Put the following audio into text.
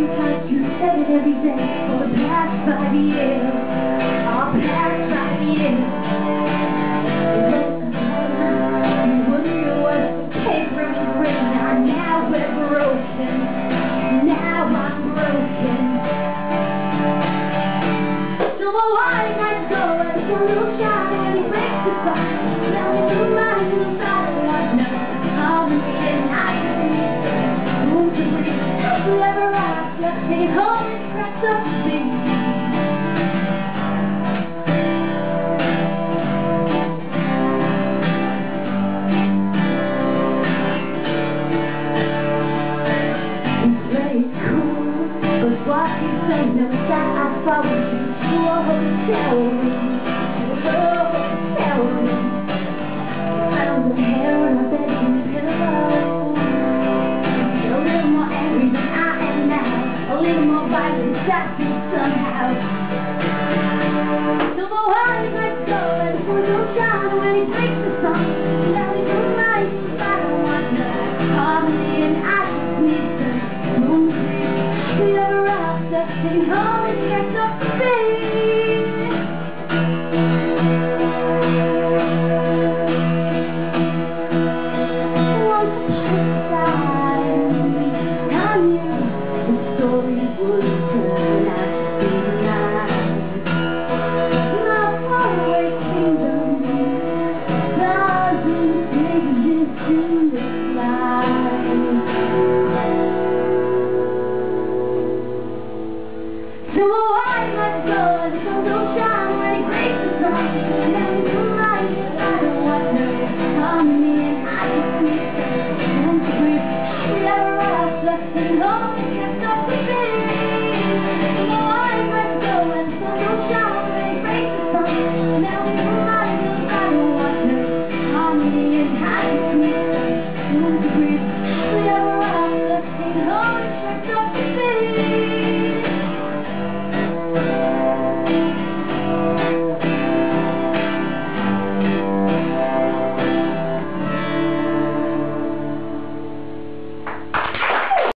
touch you every day for the past 5 years. Our past 5 years. You wouldn't know what the paper was written on. Now we're broken. Now I'm broken. So why not go and the sun will shine when he breaks the sun? Tell me the lies inside of what no harmony and I can room to breathe. Forever after, take it home and crack up the beat. What you say, no that I followed you to a hotel room, found a hair on a bedroom pillow. You're a little more angry than I am now, a little more violent, shocking somehow. So why let's go and the sun don't shine when he breaks the sun? Tell me the light, I don't want no harmony and I just need some room to breathe. Sitting home and catch up the beat. Once upon a time, I knew the story would turn out to be nice. My faraway kingdom, doesn't exist in this life. So why let's go and the sun don't shine when he breaks the sun? And now it's moonlight, I don't want no harmony and I just need some room to breathe. Forever after, and home.